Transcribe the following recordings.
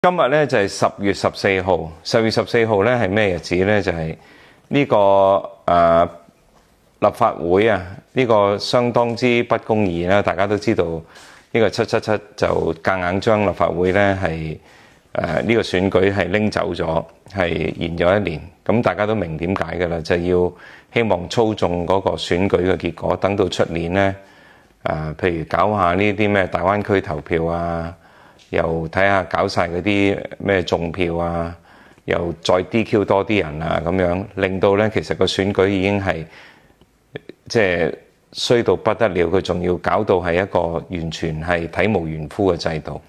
今日咧就係10月14號。10月14號咧係咩日子咧？就係呢個立法會啊，呢個相當之不公義啦。大家都知道呢個777就夾硬將立法會咧係呢個選舉係拎走咗，係延咗1年。咁大家都明點解㗎啦，就要希望操縱嗰個選舉嘅結果，等到出年咧譬如搞下呢啲咩大灣區投票啊。又睇下搞晒嗰啲咩種票啊，又再 DQ 多啲人啊，咁樣令到咧其實個選舉已經係即係衰到不得了，佢仲要搞到係一個完全係體無完膚嘅制度，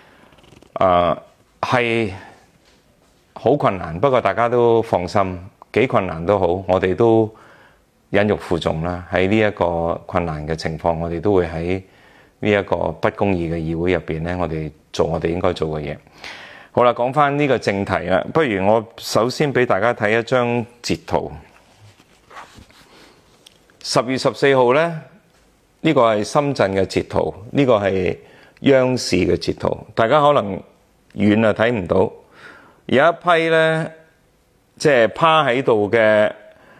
係好困難。不過大家都放心，幾困難都好，我哋都忍辱負重啦。喺呢一個困難嘅情況，我哋都會喺呢一個不公義嘅議會入邊咧，我哋做我哋應該做嘅嘢。好啦，講翻呢個正題啦。不如我首先俾大家睇一張截圖。10月14號咧，呢個係深圳嘅截圖，呢個係央視嘅截圖。大家可能遠啊睇唔到，有一批咧，即係趴喺度嘅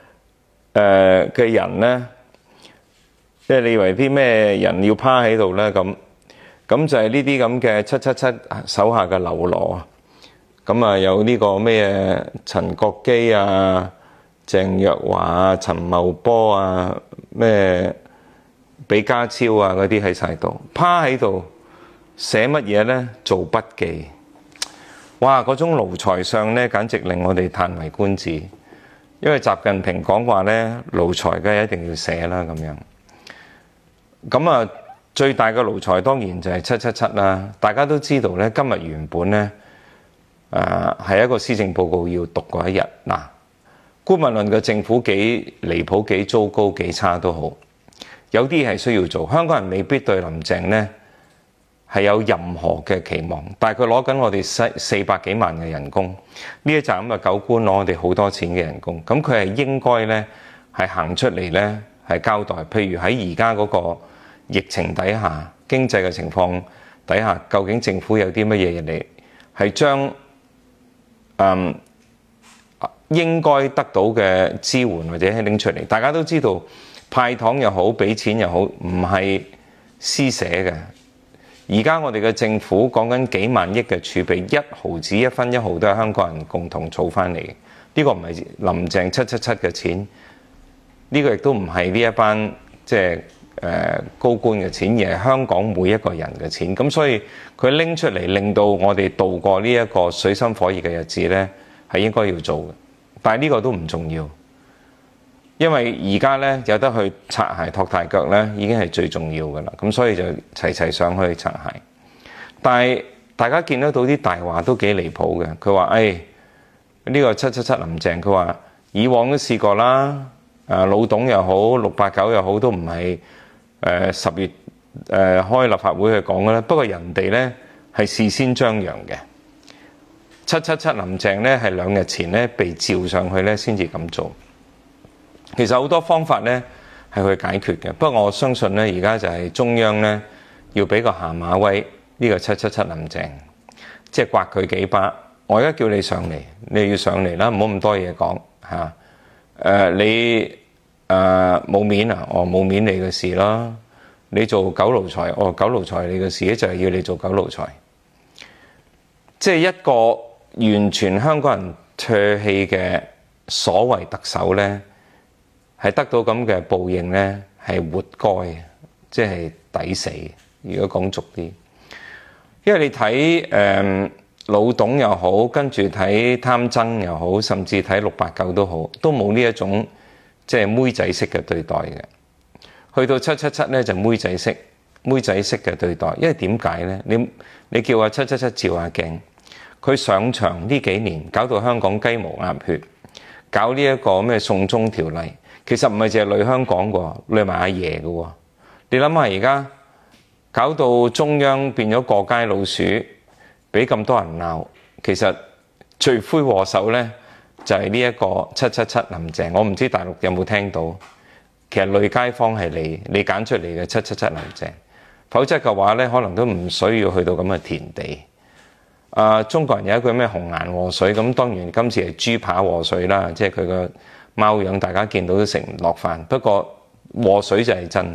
人咧。即係你以為啲咩人要趴喺度咧？咁就係呢啲咁嘅777手下嘅嘍囉。咁啊有呢個咩陳國基啊、鄭若驊啊、陳茂波啊、咩比家超啊嗰啲喺晒度，趴喺度寫乜嘢咧？做筆記。哇！嗰種奴才相咧，簡直令我哋歎為觀止。因為習近平講話咧，奴才梗係一定要寫啦咁樣。咁啊，最大嘅奴才當然就係777啦。大家都知道咧，今日原本咧，係一個施政報告要讀嗰一日。嗱，姑勿論嘅政府幾離譜、幾糟糕、幾差都好，有啲係需要做。香港人未必對林鄭咧係有任何嘅期望，但係佢攞緊我哋400幾萬嘅人工，呢一站咁嘅狗官攞我哋好多錢嘅人工，咁佢係應該咧係行出嚟咧係交代。譬如喺而家嗰個疫情底下，經濟嘅情況底下，究竟政府有啲乜嘢嚟係將應該得到嘅支援或者拎出嚟？大家都知道派糖又好，俾錢又好，唔係施捨嘅。而家我哋嘅政府講緊幾萬億嘅儲備，1毫子1分1毫都係香港人共同儲翻嚟嘅。呢個唔係林鄭777嘅錢，呢個亦都唔係呢一班即係高官嘅錢，而係香港每一個人嘅錢。咁所以佢拎出嚟，令到我哋度過呢一個水深火熱嘅日子呢，係應該要做嘅。但係呢個都唔重要，因為而家呢，有得去擦鞋托大腳呢，已經係最重要㗎啦。咁所以就齊上去擦鞋。但係大家見得到啲大話都幾離譜嘅。佢話：呢個777林鄭，佢話以往都試過啦。老董又好，689又好，都唔係10月開立法會去講嘅啦。不過人哋咧係事先張揚嘅。777林鄭咧係2日前咧被召上去咧先至咁做。其實好多方法咧係去解決嘅。不過我相信咧而家就係中央咧要俾個下馬威呢個777林鄭，即係刮佢幾巴。我而家叫你上嚟，你要上嚟啦，唔好咁多嘢講嚇。你冇面啊？冇面你嘅事啦。你做狗奴才，狗奴才你嘅事咧就係要你做狗奴才。即係一個完全香港人唾棄嘅所謂特首咧，係得到咁嘅報應咧，係活該，即係抵死。如果講俗啲，因為你睇老董又好，跟住睇貪曾又好，甚至睇689都好，都冇呢一種即係妹仔式嘅對待嘅。去到777咧就妹仔式嘅對待。因為點解咧？你叫阿777照下鏡，佢上場呢幾年搞到香港雞毛鴨血，搞呢一個咩送中條例，其實唔係淨係累香港嘅，累埋阿爺嘅。你諗下而家搞到中央變咗過街老鼠，俾咁多人鬧，其實罪魁禍首咧就係呢一個777林鄭。我唔知大陸有冇聽到，其實累街坊係你揀出嚟嘅777林鄭，否則嘅話咧可能都唔需要去到咁嘅田地。 中國人有一句咩紅顏禍水，咁當然今次係豬扒禍水啦，即係佢個貓樣，大家見到都食唔落飯。不過禍水就係真。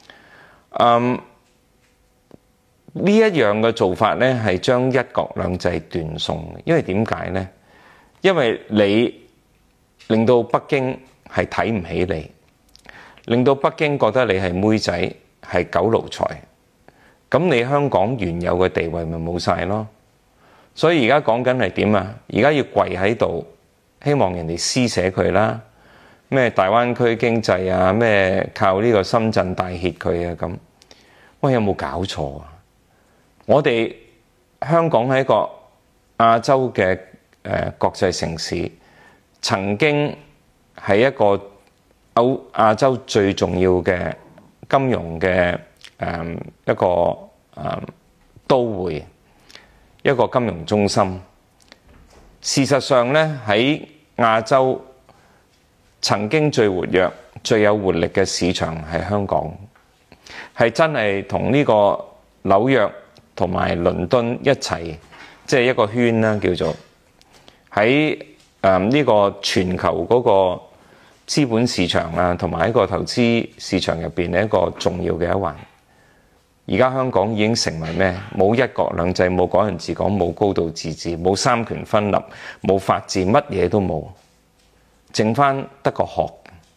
呢一樣嘅做法呢，係將一國兩制斷送。因為點解呢？因為你令到北京係睇唔起你，令到北京覺得你係妹仔，係狗奴才。咁你香港原有嘅地位咪冇晒咯？所以而家講緊係點啊？而家要跪喺度，希望人哋施捨佢啦。咩大灣區經濟啊，咩靠呢個深圳大挈佢啊咁。喂，有冇搞錯啊？我哋香港係一個亞洲嘅國際城市，曾經係一個亞洲最重要嘅金融嘅一個都會，一個金融中心。事實上呢，喺亞洲曾經最活躍、最有活力嘅市場係香港，係真係同呢個紐約同埋倫敦一齊，即係一個圈啦，叫做喺呢個全球嗰個資本市場啊，同埋一個投資市場入邊嘅一個重要嘅一環。而家香港已經成為咩？冇一國兩制，冇港人治港，冇高度自治，冇三權分立，冇法治，乜嘢都冇，剩翻得個殼。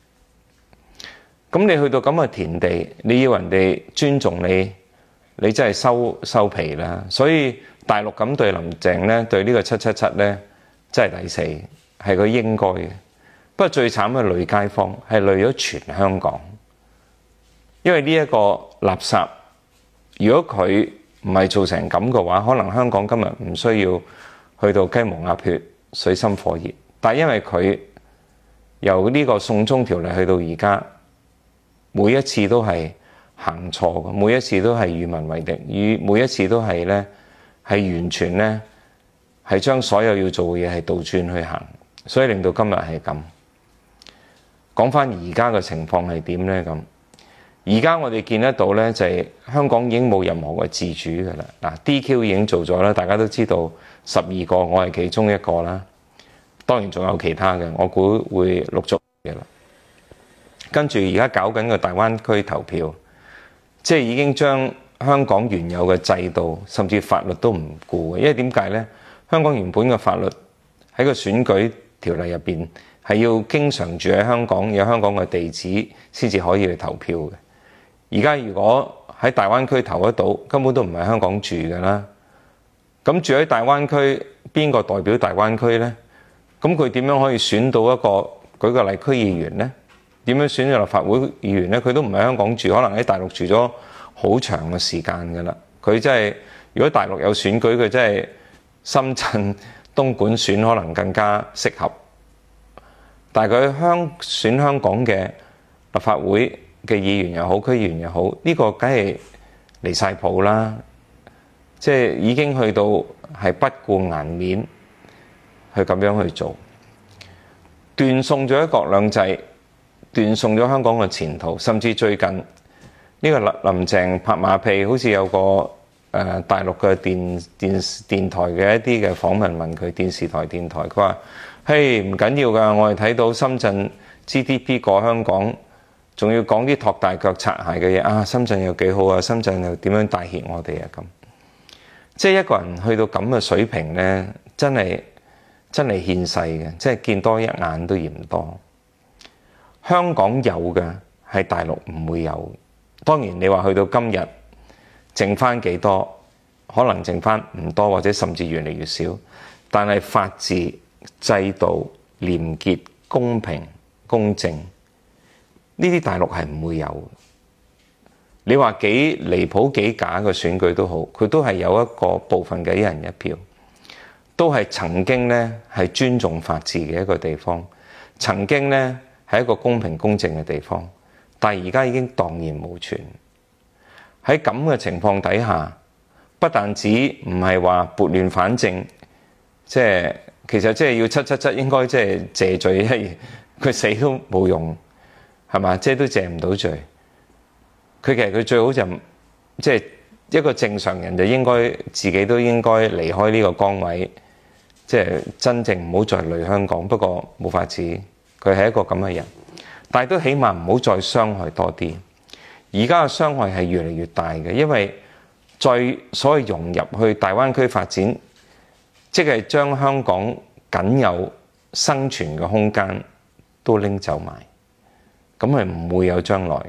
咁你去到咁嘅田地，你要人哋尊重你，你真係收皮啦。所以大陸咁對林鄭呢，對呢個777呢，真係抵死，係佢應該嘅。不過最慘嘅累街坊係累咗全香港，因為呢一個垃圾，如果佢唔係做成咁嘅話，可能香港今日唔需要去到雞毛鴨血、水深火熱。但係因為佢由呢個送中條例去到而家，每一次都係行錯嘅，每一次都係與民為敵，每一次都係呢，係完全呢，係將所有要做嘅嘢係倒轉去行，所以令到今日係咁。講翻而家嘅情況係點呢？咁而家我哋見得到呢，就係香港已經冇任何嘅自主㗎啦。嗱 ，DQ 已經做咗啦，大家都知道12個，我係其中一個啦。當然仲有其他嘅，我估會陸續嘅啦。跟住而家搞緊個大灣區投票，即係已經將香港原有嘅制度甚至法律都唔顧嘅。因為點解呢？香港原本嘅法律喺個選舉條例入邊係要經常住喺香港，有香港嘅地址先至可以去投票嘅。而家如果喺大灣區投得到，根本都唔係香港住㗎啦。咁住喺大灣區，邊個代表大灣區呢？咁佢點樣可以選到一個舉個例區議員呢？點樣選到立法會議員呢？佢都唔喺香港住，可能喺大陸住咗好長嘅時間㗎啦。佢真係，如果大陸有選舉，佢真係深圳、東莞選可能更加適合。但係佢選香港嘅立法會嘅議員又好，區議員又好，呢個梗係離晒譜啦！即係已經去到係不顧顏面去咁樣去做，斷送咗一國兩制，斷送咗香港嘅前途。甚至最近呢個林鄭拍馬屁，好似有個大陸嘅電台嘅一啲嘅訪問問佢，電視台電台，佢話：嘿，唔緊要㗎，我哋睇到深圳 GDP 過香港，仲要講啲托大腳擦鞋嘅嘢啊！深圳又幾好啊，深圳又點樣帶挈我哋啊咁。即係一個人去到咁嘅水平呢，真係獻世嘅，即係見多一眼都嫌多。香港有嘅係大陸唔會有。當然你話去到今日剩翻幾多，可能剩翻唔多，或者甚至越嚟越少。但係法治、制度、廉潔、公平、公正呢啲大陸係唔會有。你話幾離譜幾假嘅選舉都好，佢都係有一個部分嘅一人一票，都係曾經呢係尊重法治嘅一個地方，曾經呢係一個公平公正嘅地方，但係而家已經蕩然無存。喺咁嘅情況底下，不但止唔係話撥亂反正，其實即係要777應該即係謝罪，因為佢死都冇用，係嘛？即係都謝唔到罪。佢其實佢最好就即係一個正常人就應該自己都應該離開呢個崗位，即係真正唔好再累香港。不過冇法子，佢係一個咁嘅人，但係都起碼唔好再傷害多啲。而家嘅傷害係越嚟越大嘅，因為再所謂融入去大灣區發展，即係將香港僅有生存嘅空間都拎走埋，咁係唔會有將來。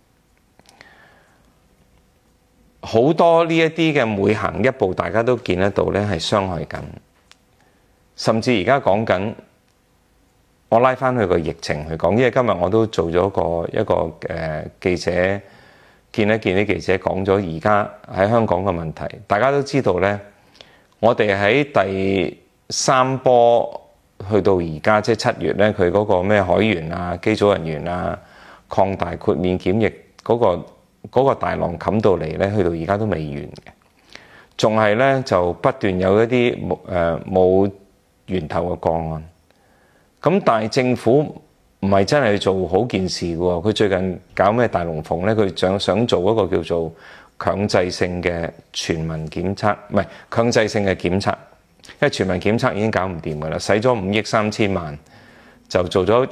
好多呢一啲嘅每行一步，大家都見得到呢係傷害緊。甚至而家講緊，我拉翻去個疫情去講，因為今日我都做咗一個記者見一見啲記者，講咗而家喺香港嘅問題。大家都知道呢，我哋喺第三波去到而家，即係7月呢，佢嗰個咩海員啊、機組人員啊擴大豁免檢疫嗰個大浪冚到嚟呢，去到而家都未完嘅，仲係呢，就不斷有一啲冇源頭嘅個案。咁但係政府唔係真係做好件事嘅喎，佢最近搞咩大龍鳳呢？佢想做一個叫做強制性嘅全民檢測，唔係強制性嘅檢測，因為全民檢測已經搞唔掂㗎啦，使咗5億3千萬，就做咗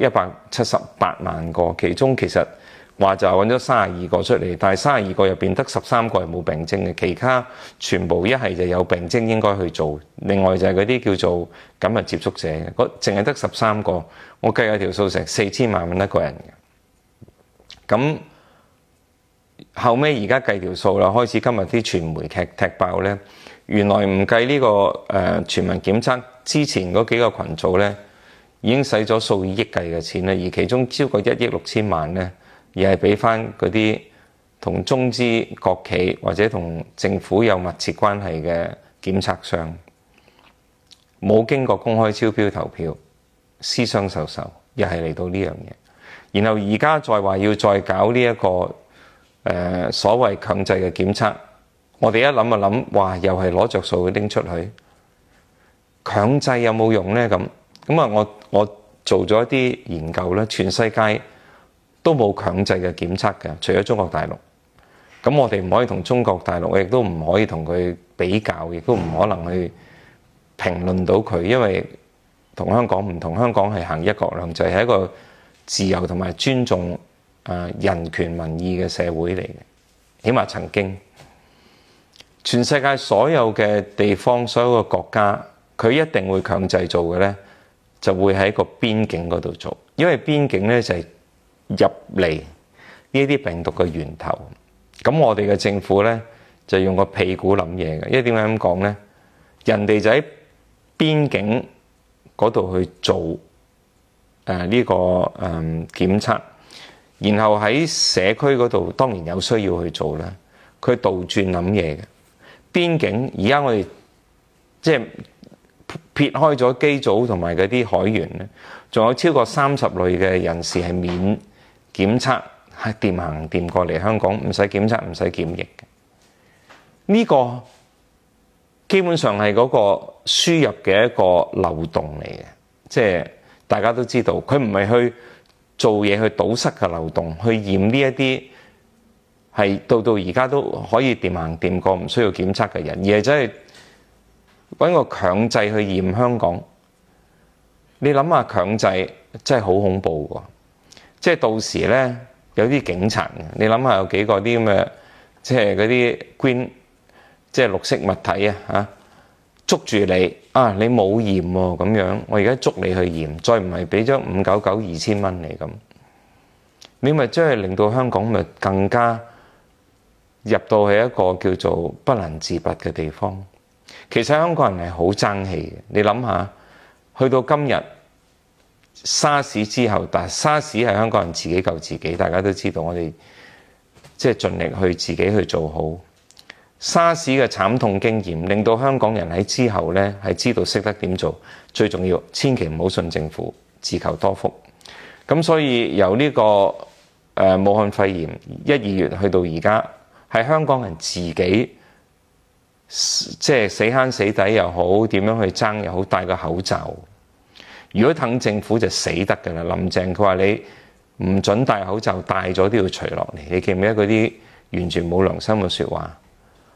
178萬個，其中其實話就揾咗32個出嚟，但係32個入邊得13個係冇病徵嘅，其他全部一係就有病徵應該去做，另外就係嗰啲叫做緊密接觸者嘅，淨係得13個，我計下條數成4000萬蚊一個人嘅。咁後尾而家計條數啦，開始今日啲傳媒踢爆呢，原來唔計呢個全民檢測之前嗰幾個群組呢，已經使咗數以億計嘅錢咧，而其中超過1億6千萬呢，而係俾翻嗰啲同中資國企或者同政府有密切關係嘅檢測商，冇經過公開招標投票，私相授受，又係嚟到呢樣嘢。然後而家再話要再搞呢一個所謂強制嘅檢測，我哋一諗就諗，哇，又係攞着數拎出去，強制有冇用呢？咁啊，我做咗一啲研究咧，全世界都冇強制嘅檢測嘅，除咗中國大陸。咁我哋唔可以同中國大陸，亦都唔可以同佢比較，亦都唔可能去評論到佢，因為同香港唔同，香港係行一國兩制，係一個自由同埋尊重人權民意嘅社會嚟嘅。起碼曾經，全世界所有嘅地方、所有嘅國家，佢一定會強制做嘅呢，就會喺個邊境嗰度做，因為邊境呢就係入嚟呢啲病毒嘅源頭。咁我哋嘅政府呢，就用個屁股諗嘢嘅，因為點解咁講呢？人哋就喺邊境嗰度去做呢個檢測，然後喺社區嗰度當然有需要去做啦。佢倒轉諗嘢嘅邊境，而家我哋即係撇開咗機組同埋嗰啲海員咧，仲有超過30類嘅人士係免檢測，係掂行掂過嚟香港，唔使檢測，唔使檢疫嘅。呢個基本上係嗰個輸入嘅一個漏洞嚟嘅，即係大家都知道，佢唔係去做嘢去堵塞嘅漏洞，去驗呢一啲係到而家都可以掂行掂過唔需要檢測嘅人，而係真係揾個強制去驗香港。你諗下強制真係好恐怖喎！即係到時呢，有啲警察嘅，你諗下有幾個啲咁嘅，即係嗰啲 green，即係綠色物體啊，捉住你啊！你冇驗喎，咁樣我而家捉你去驗，再唔係俾張599 2000蚊你咁，你咪真係令到香港咪更加入到去一個叫做不能自拔嘅地方。其實香港人係好爭氣嘅，你諗下，去到今日沙士之後，但係沙士係香港人自己救自己，大家都知道，我哋即係盡力去自己去做好。沙士嘅慘痛經驗令到香港人喺之後呢係知道識得點做，最重要千祈唔好信政府，自求多福。咁所以由呢個武漢肺炎1、2月去到而家，係香港人自己即係死慳死抵又好，點樣去爭又好，戴個口罩。如果等政府就死得㗎啦。林鄭佢話你唔準戴口罩，戴咗都要除落嚟。你記唔記得嗰啲完全冇良心嘅説話？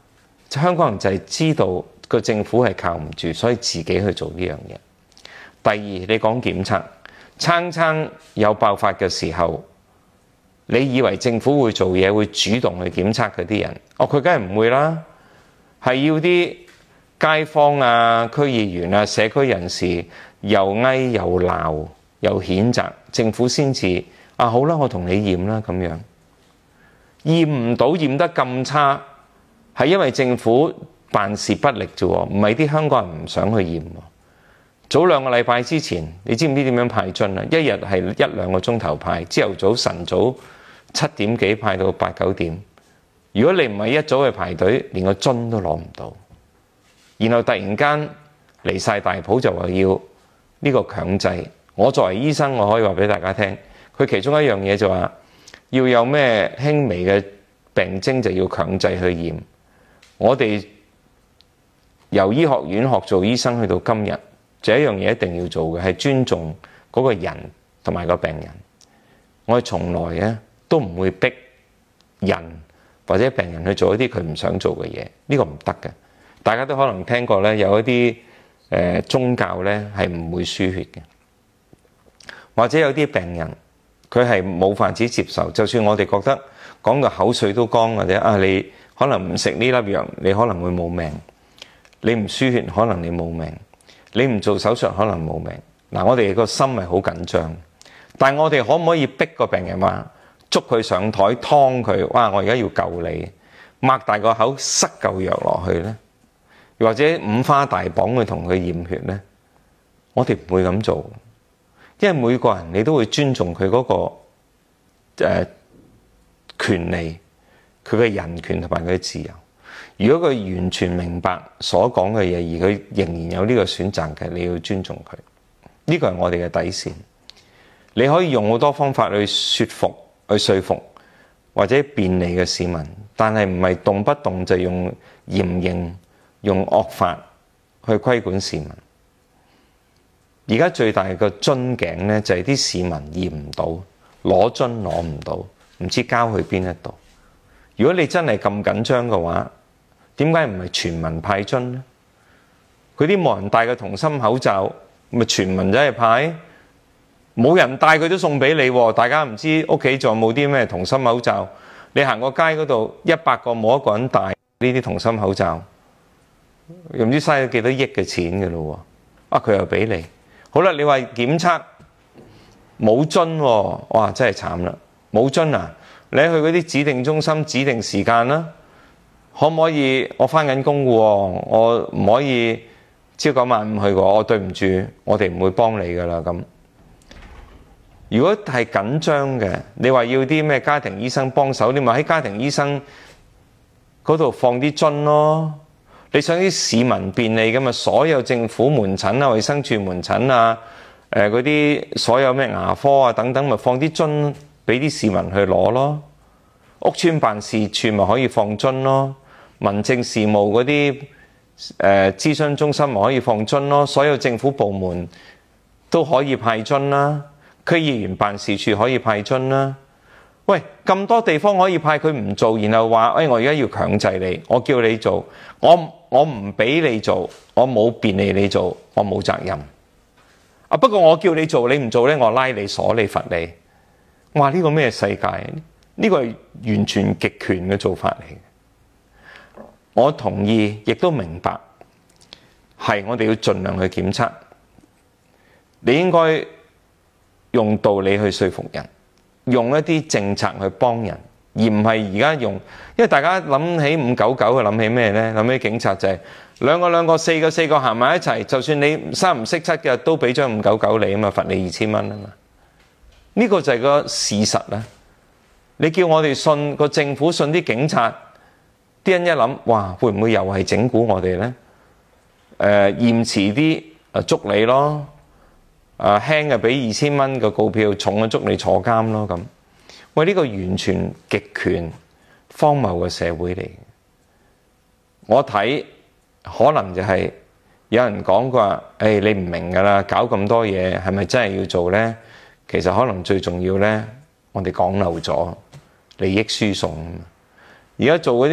香港人就係知道個政府係靠唔住，所以自己去做呢樣嘢。第二，你講檢測，撐有爆發嘅時候，你以為政府會做嘢，會主動去檢測嗰啲人？佢梗係唔會啦，係要啲街坊啊、區議員啊、社區人士又嗌又鬧又譴責政府先至好啦，我同你驗啦咁樣。驗唔到，驗得咁差，係因為政府辦事不力啫，唔係啲香港人唔想去驗。早2個禮拜之前，你知唔知點樣派樽啊？一日係1-2個鐘頭派，朝頭早晨早7點幾派到8、9點。如果你唔係一早去排隊，連個樽都攞唔到。然後突然間離晒大譜，就話要呢個強制。我作為醫生，我可以話俾大家聽，佢其中一樣嘢就話要有咩輕微嘅病徵就要強制去驗。我哋由醫學院學做醫生去到今日，就一樣嘢一定要做嘅係尊重嗰個人同埋個病人。我哋從來咧都唔會逼人或者病人去做一啲佢唔想做嘅嘢，呢個唔得嘅。大家都可能聽過咧，有一啲宗教咧係唔會輸血嘅，或者有啲病人佢係冇法子接受，就算我哋覺得講個口水都乾，或者你可能唔食呢粒藥，你可能會冇命；你唔輸血，可能你冇命；你唔做手術，可能冇命。嗱，我哋個心係好緊張，但係我哋可唔可以逼個病人話捉佢上台劏佢？哇！我而家要救你，擘大個口塞嚿藥落去呢？或者5花大綁去同佢驗血呢？我哋唔會咁做，因為每個人你都會尊重佢嗰個權利，佢嘅人權同埋佢嘅自由。如果佢完全明白所講嘅嘢，而佢仍然有呢個選擇嘅，你要尊重佢。呢個係我哋嘅底線。你可以用好多方法去說服或者便利嘅市民，但係唔係動不動就用嚴刑、用惡法去規管市民。而家最大嘅樽頸呢，就係啲市民驗唔到，攞樽攞唔到，唔知交去邊一度。如果你真係咁緊張嘅話，點解唔係全民派樽呢？佢啲冇人戴嘅銅芯口罩，咪全民走去派？冇人戴佢都送俾你。大家唔知屋企仲有冇啲咩銅芯口罩？你行過街嗰度，100個冇一個人戴呢啲銅芯口罩，又唔知嘥咗幾多億嘅錢嘅咯。佢又俾你。好啦，你話檢測冇樽，哇，真係慘啦！冇樽啊！你去嗰啲指定中心指定時間啦，可唔可以？我返緊工嘅喎，我唔可以朝9晚5去嘅。我對唔住，我哋唔會幫你噶啦咁。如果係緊張嘅，你話要啲咩家庭醫生幫手，你咪喺家庭醫生嗰度放啲樽咯。你想啲市民便利嘅嘛？所有政府門診啊、衛生署門診啊、嗰啲所有咩牙科啊等等，咪放啲樽俾啲市民去攞咯。屋邨辦事處咪可以放樽咯。民政事務嗰啲諮詢中心咪可以放樽咯。所有政府部門都可以派樽啦。區議員辦事處可以派樽啦。喂，咁多地方可以派，佢唔做，然後話，我而家要強制你，我叫你做，我唔俾你做，我冇便利你做，我冇責任。不過我叫你做，你唔做呢，我拉你鎖你罰你。哇！呢個咩世界？呢個係完全極權嘅做法嚟。我同意，亦都明白，係我哋要盡量去檢測。你應該用道理去說服人。用一啲政策去幫人，而唔係而家用，因為大家諗起599，佢諗起咩呢？諗起警察就係兩個、四個行埋一齊，就算你3唔識7嘅，都俾張599你啊嘛，罰你2000蚊啊嘛。呢個就係個事實啦。你叫我哋信個政府，信啲警察，啲人一諗，哇，會唔會又係整蠱我哋呢？驗遲啲捉你咯。輕嘅俾2000蚊嘅告票，重嘅捉你坐監咯咁。喂，呢個完全極權荒謬嘅社會嚟。我睇可能就係有人講過話，你唔明㗎啦，搞咁多嘢係咪真係要做呢？其實可能最重要呢，我哋講漏咗利益輸送。而家做嗰啲咪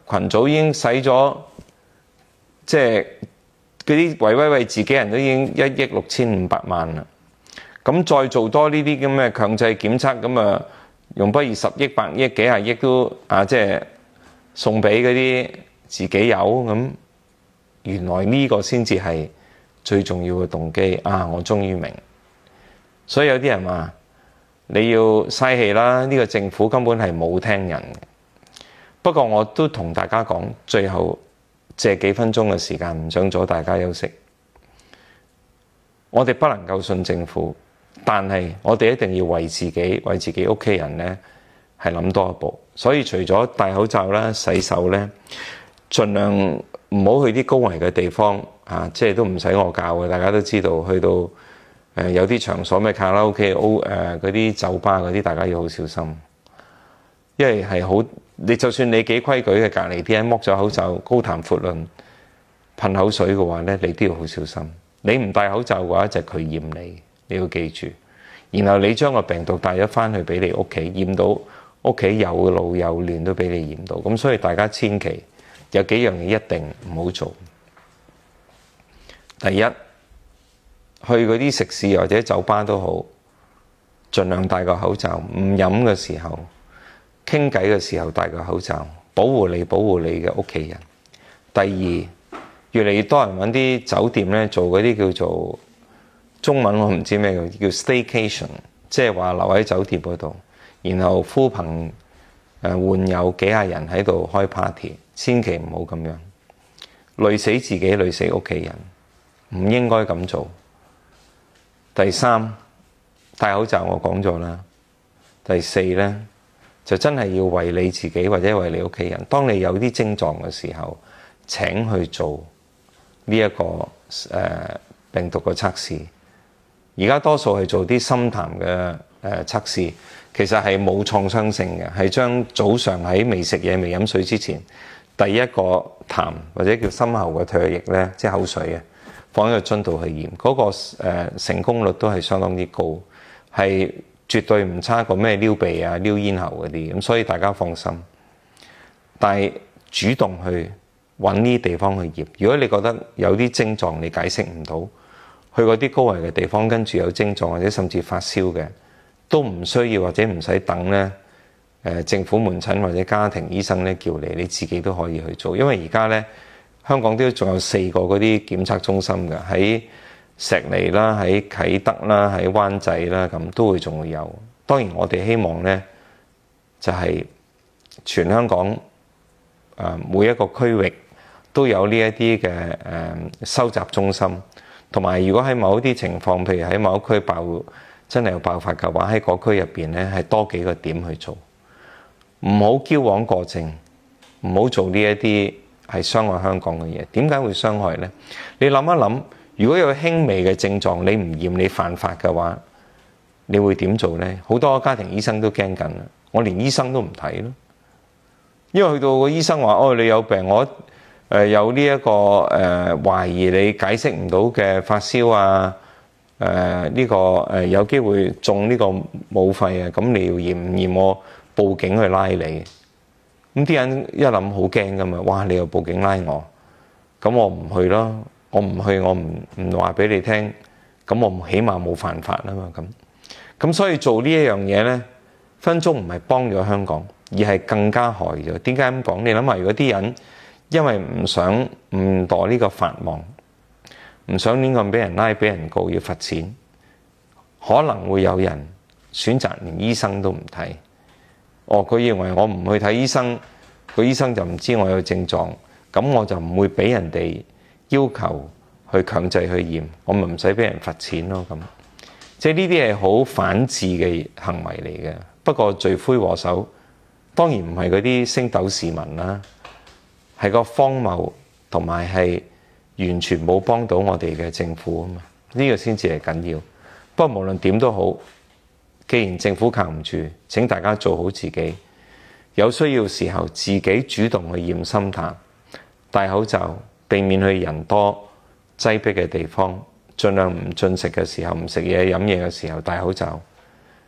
群組已經使咗，即係嗰啲為自己人都已經1億6500萬啦。咁再做多呢啲咁嘅強制檢測，咁啊用不如10億、100億、幾廿億都即係送俾嗰啲自己友咁。原來呢個先至係最重要嘅動機我終於明。所以有啲人話你要嘥氣啦，呢個政府根本係冇聽人嘅。不過我都同大家講，最後借幾分鐘嘅時間，唔想阻大家休息。我哋不能夠信政府，但係我哋一定要為自己、為自己屋企人呢係諗多一步。所以除咗戴口罩啦、洗手呢，盡量唔好去啲高危嘅地方即係都唔使我教嘅，大家都知道。去到有啲場所咩卡拉 OK、嗰啲酒吧嗰啲，大家要好小心，因為係好。你就算你幾規矩嘅，隔離啲人剝咗口罩，高談闊論，噴口水嘅話呢，你都要好小心。你唔戴口罩嘅話，就係佢驗你，你要記住。然後你將個病毒帶咗翻去俾你屋企，驗到屋企有老有嫩都俾你驗到。咁所以大家千祈有幾樣嘢一定唔好做。第一，去嗰啲食肆或者酒吧都好，盡量戴個口罩。唔飲嘅時候，傾偈嘅時候戴個口罩，保護你嘅屋企人。第二，越嚟越多人揾啲酒店咧做嗰啲叫做中文我唔知咩叫 staycation， 即係話留喺酒店嗰度，然後呼朋喚友幾廿人喺度開 party， 千祈唔好咁樣，累死自己，累死屋企人，唔應該咁做。第三，戴口罩我講咗啦。第四呢，就真係要為你自己或者為你屋企人，當你有啲症狀嘅時候，請去做呢一個病毒嘅測試。而家多數係做啲深談嘅測試，其實係冇創傷性嘅，係將早上喺未食嘢、未飲水之前第一個痰或者叫深喉嘅唾液呢，即係口水放喺個樽度去驗，嗰個成功率都係相當之高，係絕對唔差過咩撩鼻啊、撩咽喉嗰啲，咁所以大家放心。但係主動去揾呢啲地方去驗，如果你覺得有啲症狀你解釋唔到，去嗰啲高危嘅地方，跟住有症狀或者甚至發燒嘅，都唔需要或者唔使等呢政府門診或者家庭醫生呢叫你，你自己都可以去做。因為而家呢，香港都仲有4個嗰啲檢測中心嘅，喺石籬啦、喺啟德啦、喺灣仔啦，咁都會仲會有。當然我哋希望呢，就係全香港每一個區域都有呢一啲嘅收集中心，同埋如果喺某一啲情況，譬如喺某一區真係有爆發嘅話，喺嗰區入邊呢，係多幾個點去做，唔好矯枉過正，唔好做呢一啲係傷害香港嘅嘢。點解會傷害呢？你諗一諗，如果有輕微嘅症狀，你唔驗你犯法嘅話，你會點做呢？好多家庭醫生都驚緊啦，我連醫生都唔睇咯，因為去到個醫生話你有病，我有呢一個懷疑你解釋唔到嘅發燒啊，呢個有機會中呢個武肺啊，咁你要驗唔驗我報警去拉你？咁啲人一諗好驚噶嘛，哇！你又報警拉我，咁我唔去咯，我唔去，我唔話俾你聽，咁我起碼冇犯法啊嘛，咁所以做呢一樣嘢呢，分鐘唔係幫咗香港，而係更加害咗。點解咁講？你諗下，如果啲人因為唔想誤墮呢個法網，唔想亂咁俾人拉、俾人告要罰錢，可能會有人選擇連醫生都唔睇。佢認為我唔去睇醫生，個醫生就唔知我有症狀，咁我就唔會俾人哋要求去強制去驗，我咪唔使俾人罰錢咯。咁即係呢啲係好反智嘅行為嚟嘅。不過罪魁禍首當然唔係嗰啲星斗市民啦，係個荒謬同埋係完全冇幫到我哋嘅政府啊嘛。呢個先至係緊要。不過無論點都好，既然政府靠唔住，請大家做好自己。有需要時候自己主動去驗心痰，戴口罩，避免去人多擠迫嘅地方，盡量唔進食嘅時候、唔食嘢、飲嘢嘅時候戴口罩。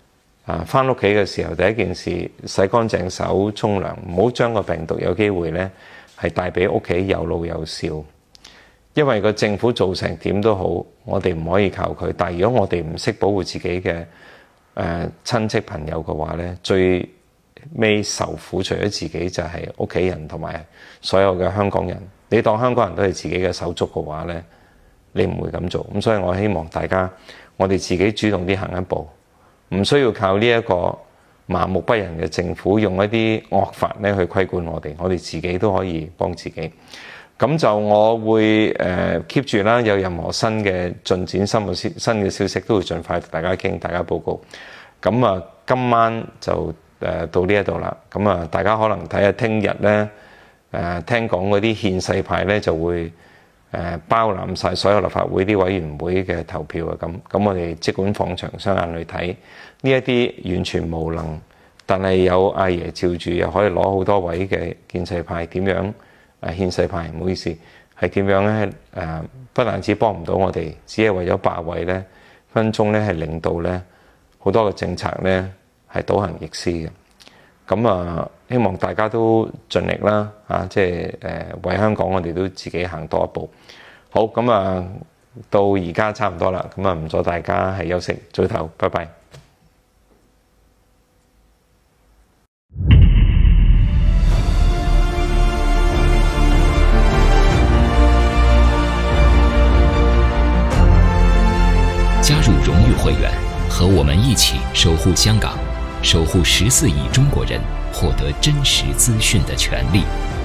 返屋企嘅時候，第一件事洗乾淨手、沖涼，唔好將個病毒有機會呢係帶俾屋企有老有少。因為個政府做成點都好，我哋唔可以靠佢。但係如果我哋唔識保護自己嘅親戚朋友嘅話呢，最尾受苦除咗自己就係屋企人同埋所有嘅香港人。你當香港人都係自己嘅手足嘅話呢，你唔會咁做。咁所以我希望大家我哋自己主動啲行一步，唔需要靠呢一個麻木不仁嘅政府用一啲惡法咧去規管我哋自己都可以幫自己。咁就我會keep 住啦，有任何新嘅進展、新嘅消息都會盡快同大家傾、大家報告。咁啊，今晚就到呢一度啦。咁啊，大家可能睇下聽日咧，聽講嗰啲憲勢派咧就會包攬晒所有立法會啲委員會嘅投票啊。咁我哋即管放長雙眼去睇呢一啲完全無能，但係有阿爺照住又可以攞好多位嘅建制派點樣？憲勢派唔好意思，係點樣咧？不但止幫唔到我哋，只係為咗霸位咧，分鐘咧係令到咧好多嘅政策咧係倒行逆施嘅。咁啊，希望大家都盡力啦，即係為香港我哋都自己行多一步。好，咁啊，到而家差唔多啦，咁啊唔阻大家係休息，早唞，拜拜。 加入荣誉会员，和我们一起守护香港，守护14亿中国人获得真实资讯的权利。